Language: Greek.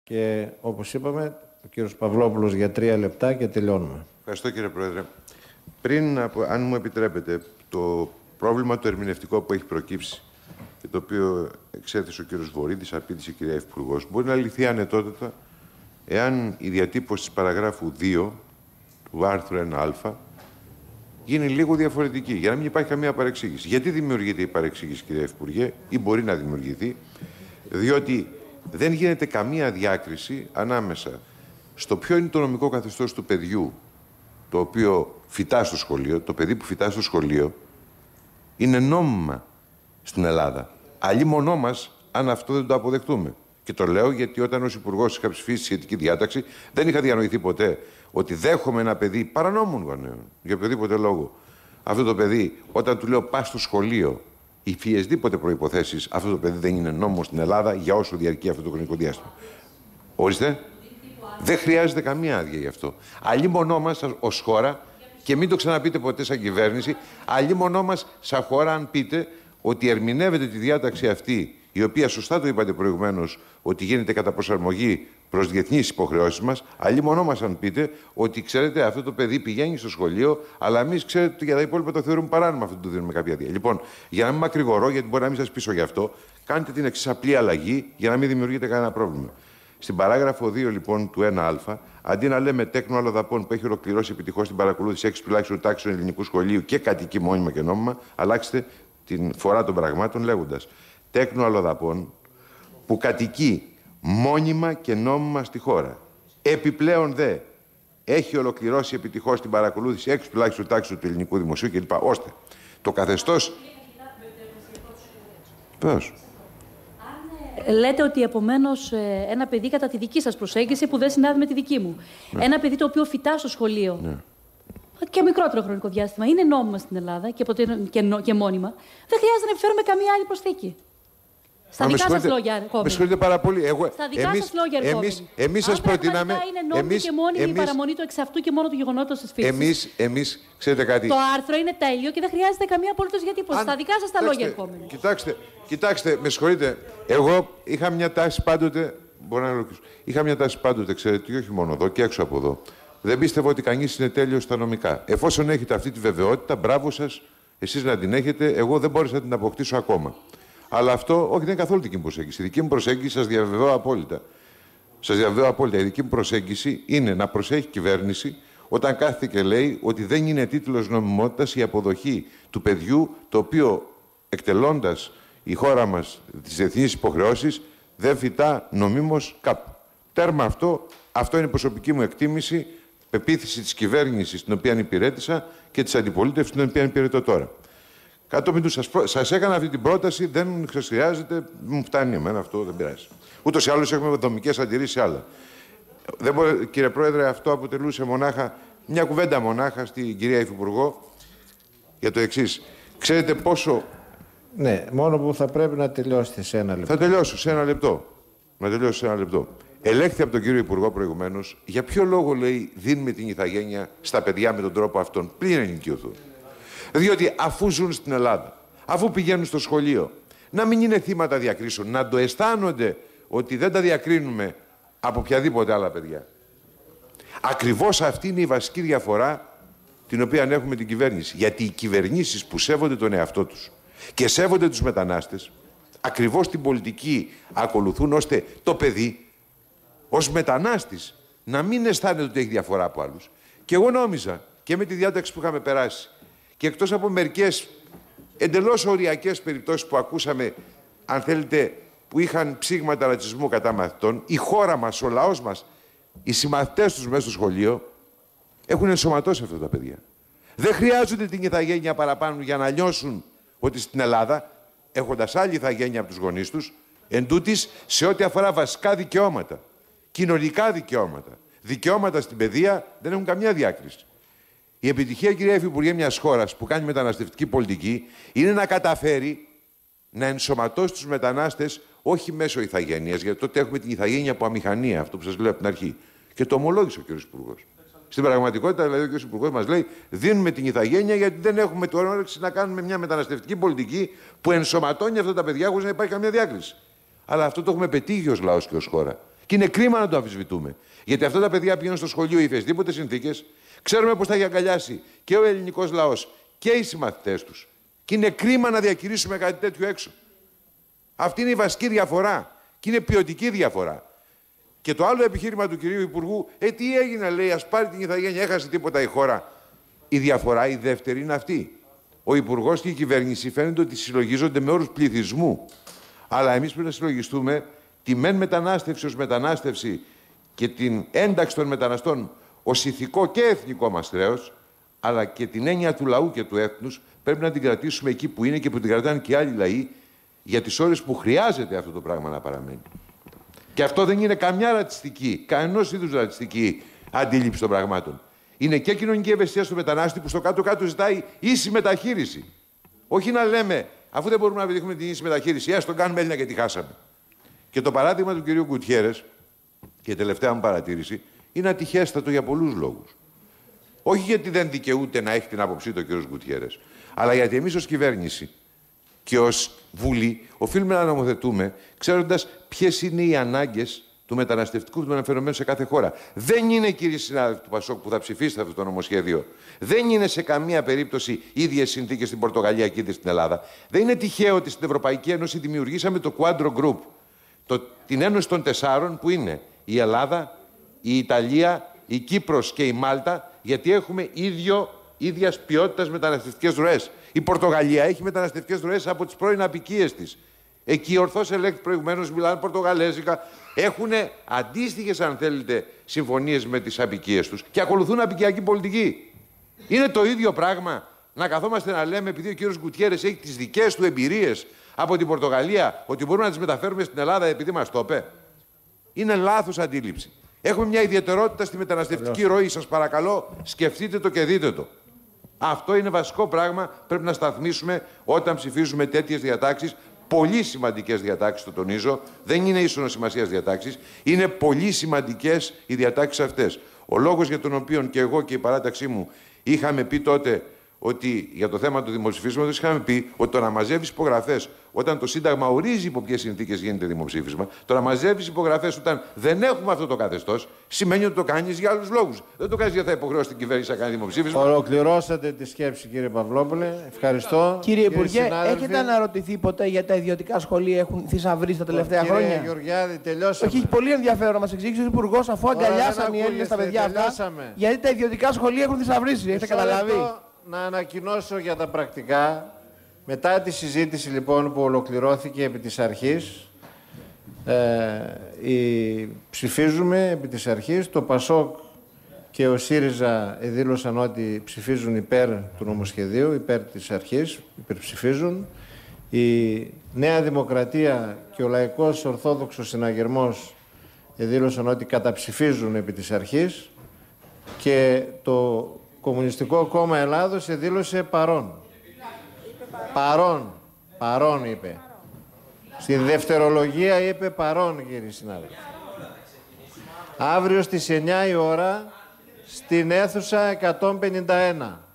Και όπως είπαμε, ο κύριος Παυλόπουλος για 3 λεπτά και τελειώνουμε. Ευχαριστώ, κύριε Πρόεδρε. Πριν, αν μου επιτρέπετε, το πρόβλημα το ερμηνευτικό που έχει προκύψει και το οποίο εξέθεσε ο κύριος Βορύδης, απήντησε η κυρία Υφυπουργός, μπορεί να λυθεί ανετότατα εάν η διατύπωση της παραγράφου 2 του άρθρου 1α γίνει λίγο διαφορετική, για να μην υπάρχει καμία παρεξήγηση. Γιατί δημιουργείται η παρεξήγηση, κυρία Υφυπουργέ, ή μπορεί να δημιουργηθεί? Διότι δεν γίνεται καμία διάκριση ανάμεσα στο ποιο είναι το νομικό καθεστώς του παιδιού το οποίο φοιτά στο σχολείο. Το παιδί που φοιτά στο σχολείο είναι νόμιμα στην Ελλάδα. Αλλήμονό μας αν αυτό δεν το αποδεχτούμε. Και το λέω γιατί όταν ως Υπουργός είχα ψηφίσει σχετική διάταξη, δεν είχα διανοηθεί ποτέ ότι δέχομαι ένα παιδί παρανόμων γονέων, για οποιοδήποτε λόγο. Αυτό το παιδί, όταν του λέω πας στο σχολείο, οι οποιασδήποτε προϋποθέσεις, αυτό το παιδί δεν είναι νόμιμο στην Ελλάδα για όσο διαρκεί αυτό το χρονικό διάστημα. Ορίστε. Δεν χρειάζεται καμία άδεια γι' αυτό. Αλλήμονό μας ως χώρα, και μην το ξαναπείτε ποτέ σαν κυβέρνηση, αλλήμονό μας σαν χώρα αν πείτε ότι ερμηνεύεται τη διάταξη αυτή, η οποία σωστά το είπατε προηγουμένως, ότι γίνεται κατά προσαρμογή προς διεθνείς υποχρεώσεις μας, αλλήμονό μας αν πείτε ότι ξέρετε αυτό το παιδί πηγαίνει στο σχολείο, αλλά εμείς ξέρετε ότι για τα υπόλοιπα το θεωρούμε παράνομο αυτό, το δίνουμε κάποια άδεια. Λοιπόν, για να μην μακρηγορώ, γιατί μπορεί να μην σας πείσω γι' αυτό, κάντε την εξής απλή αλλαγή για να μην δημιουργείτε κανένα πρόβλημα. Στην παράγραφο 2 λοιπόν του 1α, αντί να λέμε τέκνο αλλοδαπών που έχει ολοκληρώσει επιτυχώς την παρακολούθηση 6 τουλάχιστον τάξεων ελληνικού σχολείου και κατοικεί μόνιμα και νόμιμα, αλλάξτε την φορά των πραγμάτων λέγοντας τέκνο αλλοδαπών που κατοικεί μόνιμα και νόμιμα στη χώρα. Επιπλέον δε έχει ολοκληρώσει επιτυχώς την παρακολούθηση 6 τουλάχιστον τάξεων του ελληνικού δημοσίου κλπ. Ώστε το καθεστώς. Πώς? Λέτε ότι επομένως ένα παιδί κατά τη δική σας προσέγγιση που δεν συνάδει με τη δική μου. Ναι. Ένα παιδί το οποίο φοιτά στο σχολείο. Ναι. Και μικρότερο χρονικό διάστημα. Είναι νόμιμα στην Ελλάδα και μόνιμα. Δεν χρειάζεται να επιφέρουμε καμία άλλη προσθήκη. Στα δικά σας λόγια ερχόμενοι. Με συγχωρείτε πάρα πολύ. Στα δικά σας λόγια ερχόμενοι. Εμείς σας προτείναμε. Αν είναι νόμιμη και μόνιμη η παραμονή του εξ αυτού και μόνο του γεγονότος της φύσης. Εμείς, ξέρετε κάτι. Το άρθρο είναι τέλειο και δεν χρειάζεται καμία απολύτως διατύπωση. Στα δικά σας τα λόγια ερχόμενοι. Κοιτάξτε, με συγχωρείτε. Εγώ είχα μια τάση πάντοτε. Μπορώ να ολοκληρώσω. Είχα μια τάση πάντοτε, ξέρετε, και όχι μόνο εδώ και έξω από εδώ. Δεν πίστευα ότι κανείς είναι τέλειος στα νομικά. Εφόσον έχετε αυτή τη βεβαιότητα, μπράβο σας, εσείς να την έχετε. Εγώ δεν μπόρεσα να την αποκτήσω ακόμα. Αλλά αυτό, όχι, δεν είναι καθόλου δική μου προσέγγιση. Η δική μου προσέγγιση σας διαβεβαιώ απόλυτα. Σας διαβεβαιώ απόλυτα. Η δική μου προσέγγιση είναι να προσέχει η κυβέρνηση όταν κάθεται και λέει ότι δεν είναι τίτλος νομιμότητας η αποδοχή του παιδιού το οποίο εκτελώντας η χώρα μας τις διεθνείς υποχρεώσεις δεν φοιτά νομίμως κάπου. Τέρμα αυτό. Αυτό είναι η προσωπική μου εκτίμηση, πεποίθηση της κυβέρνησης την οποία υπηρέτησα και της αντιπολίτευσης την οποία υπηρετώ τώρα. Κατόπιν του σας έκανα αυτή την πρόταση, δεν σας χρειάζεται, μου φτάνει εμένα αυτό, δεν πειράζει. Ούτως ή άλλως έχουμε δομικές αντιρρήσεις σε άλλα. Δεν μπορεί, κύριε Πρόεδρε, αυτό αποτελούσε μονάχα, μια κουβέντα μονάχα στην κυρία Υφυπουργό για το εξής. Ξέρετε πόσο. Ναι, μόνο που θα πρέπει να τελειώσετε σε ένα λεπτό. Θα τελειώσω σε ένα λεπτό. Να τελειώσω σε ένα λεπτό. Ελέγχθη από τον κύριο Υπουργό προηγουμένως, για ποιο λόγο λέει δίνουμε την ηθαγένεια στα παιδιά με τον τρόπο αυτόν, πριν ενοικιωθούν. Διότι αφού ζουν στην Ελλάδα, αφού πηγαίνουν στο σχολείο, να μην είναι θύματα διακρίσεων, να το αισθάνονται ότι δεν τα διακρίνουμε από οποιαδήποτε άλλα παιδιά. Ακριβώς αυτή είναι η βασική διαφορά την οποία έχουμε την κυβέρνηση. Γιατί οι κυβερνήσεις που σέβονται τον εαυτό τους και σέβονται τους μετανάστες, ακριβώς την πολιτική ακολουθούν ώστε το παιδί ως μετανάστης να μην αισθάνεται ότι έχει διαφορά από άλλους. Και εγώ νόμιζα και με τη διάταξη που είχαμε περάσει και εκτός από μερικές εντελώς οριακές περιπτώσεις που ακούσαμε, αν θέλετε, που είχαν ψήγματα ρατσισμού κατά μαθητών, η χώρα μας, ο λαός μας, οι συμμαθητές τους μέσα στο σχολείο έχουν ενσωματώσει αυτά τα παιδιά. Δεν χρειάζονται την ηθαγένεια παραπάνω για να νιώσουν ότι στην Ελλάδα, έχοντας άλλη ηθαγένεια από τους γονείς τους, εντούτοις σε ό,τι αφορά βασικά δικαιώματα, κοινωνικά δικαιώματα, δικαιώματα στην παιδεία, δεν έχουν καμιά διάκριση. Η επιτυχία, κυρία Υφυπουργέ, μιας χώρας που κάνει μεταναστευτική πολιτική είναι να καταφέρει να ενσωματώσει τους μετανάστες όχι μέσω ηθαγένειας, γιατί τότε έχουμε την ηθαγένεια από αμηχανία, αυτό που σας λέω από την αρχή. Και το ομολόγησε ο κ. Υπουργός. Στην πραγματικότητα, δηλαδή, ο κ. Υπουργός μας λέει: δίνουμε την ηθαγένεια γιατί δεν έχουμε το όρεξη να κάνουμε μια μεταναστευτική πολιτική που ενσωματώνει αυτά τα παιδιά χωρίς να υπάρχει καμία διάκριση. Αλλά αυτό το έχουμε πετύχει ως λαός και ως χώρα. Και είναι κρίμα να το αμφισβητούμε. Γιατί αυτά τα παιδιά πηγαίνουν στο σχολείο υφεσδήποτε συνθήκες, ξέρουμε πώς θα έχει αγκαλιάσει και ο ελληνικός λαός και οι συμμαθητές τους. Και είναι κρίμα να διακηρύσουμε κάτι τέτοιο έξω. Αυτή είναι η βασική διαφορά. Και είναι ποιοτική διαφορά. Και το άλλο επιχείρημα του κυρίου Υπουργού, τι έγινε, λέει, ας πάρει την ηθαγένεια, έχασε τίποτα η χώρα. Η διαφορά, η δεύτερη, είναι αυτή. Ο Υπουργός και η κυβέρνηση φαίνεται ότι συλλογίζονται με όρους πληθυσμού. Αλλά εμείς πρέπει να συλλογιστούμε τη μεν μετανάστευση ως μετανάστευση και την ένταξη των μεταναστών ως ηθικό και εθνικό μας χρέος, αλλά και την έννοια του λαού και του έθνους πρέπει να την κρατήσουμε εκεί που είναι και που την κρατάνε και άλλοι λαοί για τις ώρες που χρειάζεται αυτό το πράγμα να παραμένει. Και αυτό δεν είναι καμιά ρατσιστική, κανένας είδους ρατσιστική αντίληψη των πραγμάτων. Είναι και κοινωνική ευαισθησία στο μετανάστη που στο κάτω-κάτω ζητάει ίση μεταχείριση. Όχι να λέμε, αφού δεν μπορούμε να πετύχουμε την ίση μεταχείριση, ας τον κάνουμε Έλληνα και τη χάσαμε. Και το παράδειγμα του κυρίου Γκουτιέρες, και η τελευταία μου παρατήρηση, είναι ατυχέστατο για πολλούς λόγους. Όχι γιατί δεν δικαιούται να έχει την άποψή του ο κύριος Γκουτιέρες, αλλά γιατί εμείς ως κυβέρνηση και ως Βουλή οφείλουμε να νομοθετούμε ξέροντας ποιες είναι οι ανάγκες του μεταναστευτικού του φαινομένου σε κάθε χώρα. Δεν είναι, κύριοι συνάδελφοι του Πασόκ, που θα ψηφίσετε αυτό το νομοσχέδιο, δεν είναι σε καμία περίπτωση ίδιες συνθήκες στην Πορτογαλία και στην Ελλάδα. Δεν είναι τυχαίο ότι στην Ευρωπαϊκή Ένωση δημιουργήσαμε το Quadro Group, την Ένωση των Τεσσάρων, που είναι η Ελλάδα, η Ιταλία, η Κύπρος και η Μάλτα, γιατί έχουμε ίδιας ποιότητας μεταναστευτικές ροές. Η Πορτογαλία έχει μεταναστευτικές ροές από τις πρώην αποικίες της. Εκεί ορθώς ελέγχθη προηγουμένως, μιλάνε πορτογαλέζικα. Έχουν αντίστοιχες, αν θέλετε, συμφωνίες με τις αποικίες τους και ακολουθούν αποικιακή πολιτική. Είναι το ίδιο πράγμα να καθόμαστε να λέμε, επειδή ο κύριος Γκουτιέρες έχει τις δικές του εμπειρίες από την Πορτογαλία, ότι μπορούμε να τις μεταφέρουμε στην Ελλάδα επειδή μας το είπε. Είναι λάθος αντίληψη. Έχουμε μια ιδιαιτερότητα στη μεταναστευτική ροή. Σας παρακαλώ, σκεφτείτε το και δείτε το. Αυτό είναι βασικό πράγμα. Πρέπει να σταθμίσουμε όταν ψηφίζουμε τέτοιες διατάξεις. Πολύ σημαντικές διατάξεις, το τονίζω. Δεν είναι ίσονος σημασίας διατάξεις. Είναι πολύ σημαντικές οι διατάξεις αυτές. Ο λόγος για τον οποίο και εγώ και η παράταξή μου είχαμε πει τότε ότι για το θέμα του δημοψηφίσματος είχαμε πει ότι το να μαζεύεις υπογραφές όταν το Σύνταγμα ορίζει υπό ποιες συνθήκες γίνεται δημοψήφισμα, το να μαζεύεις υπογραφές όταν δεν έχουμε αυτό το καθεστώς, σημαίνει ότι το κάνεις για άλλους λόγους. Δεν το κάνεις γιατί θα υποχρεώσει την κυβέρνηση να κάνει δημοψήφισμα. Ολοκληρώσατε τη σκέψη, κύριε Παυλόπουλε. Ευχαριστώ. Κύριε Υπουργέ, έχετε αναρωτηθεί ποτέ γιατί τα ιδιωτικά σχολεία έχουν θησαυρίσει τα τελευταία χρόνια? Κύριε Γεωργιάδη, τελειώσαμε. Όχι, έχει πολύ ενδιαφέρον να μας εξηγήσει ο Υπουργός, αφού αγκαλιάσαν οι Έλληνες τα παιδιά αυτά, γιατί τα ιδιωτικά σχολεία έχουν θησαυρίσει. Έχετε καταλάβει? Να ανακοινώσω για τα πρακτικά. Μετά τη συζήτηση λοιπόν που ολοκληρώθηκε επί της αρχής, ψηφίζουμε επί της αρχής. Το ΠΑΣΟΚ και ο ΣΥΡΙΖΑ δήλωσαν ότι ψηφίζουν υπέρ του νομοσχεδίου, υπέρ της αρχής, υπερψηφίζουν. Η Νέα Δημοκρατία και ο Λαϊκός Ορθόδοξος Συναγερμός δήλωσαν ότι καταψηφίζουν επί της αρχής και το Κομμουνιστικό Κόμμα Ελλάδος δήλωσε παρόν. Παρόν είπε. Στη δευτερολογία είπε παρόν, κύριε συνάδελφοι. Αύριο στις 9 η ώρα στην αίθουσα 151.